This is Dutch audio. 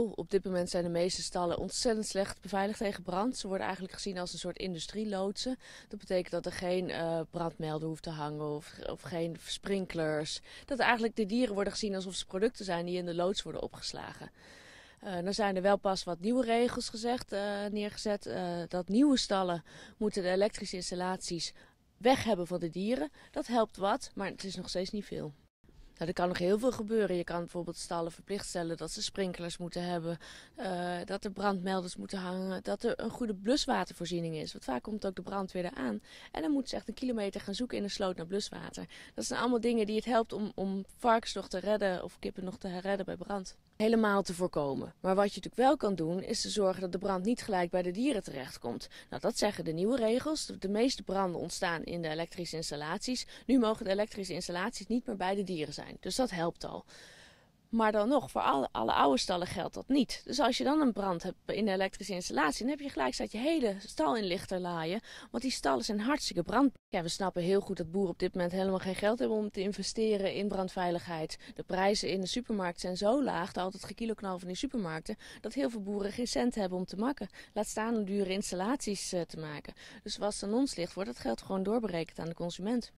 Op dit moment zijn de meeste stallen ontzettend slecht beveiligd tegen brand. Ze worden eigenlijk gezien als een soort industrieloodsen. Dat betekent dat er geen brandmelder hoeft te hangen of geen sprinklers. Dat eigenlijk de dieren worden gezien alsof ze producten zijn die in de loods worden opgeslagen. Dan zijn er wel pas wat nieuwe regels neergezet. Dat nieuwe stallen moeten de elektrische installaties weg hebben van de dieren. Dat helpt wat, maar het is nog steeds niet veel. Nou, er kan nog heel veel gebeuren. Je kan bijvoorbeeld stallen verplicht stellen dat ze sprinklers moeten hebben, dat er brandmelders moeten hangen, dat er een goede bluswatervoorziening is. Want vaak komt ook de brandweer eraan. En dan moeten ze echt een kilometer gaan zoeken in de sloot naar bluswater. Dat zijn allemaal dingen die het helpt om varkens nog te redden of kippen nog te redden bij brand. Helemaal te voorkomen. Maar wat je natuurlijk wel kan doen, is te zorgen dat de brand niet gelijk bij de dieren terechtkomt. Nou, dat zeggen de nieuwe regels. De meeste branden ontstaan in de elektrische installaties. Nu mogen de elektrische installaties niet meer bij de dieren zijn. Dus dat helpt al. Maar dan nog, voor alle oude stallen geldt dat niet. Dus als je dan een brand hebt in de elektrische installatie, dan heb je gelijk staat je hele stal in lichterlaaien. Want die stallen zijn hartstikke brandbaar. Ja, we snappen heel goed dat boeren op dit moment helemaal geen geld hebben om te investeren in brandveiligheid. De prijzen in de supermarkt zijn zo laag, de altijd gekiloknal van die supermarkten, dat heel veel boeren geen cent hebben om te makken. Laat staan om dure installaties te maken. Dus wat aan ons ligt, wordt dat geld gewoon doorberekend aan de consument.